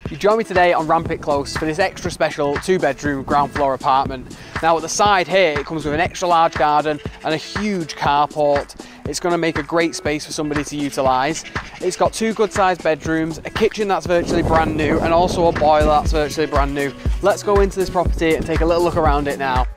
You join me today on Rampit Close for this extra special 2-bedroom ground floor apartment. Now at the side here, it comes with an extra large garden and a huge carport. It's going to make a great space for somebody to utilise. It's got 2 good sized bedrooms, a kitchen that's virtually brand new, and also a boiler that's virtually brand new. Let's go into this property and take a little look around it now.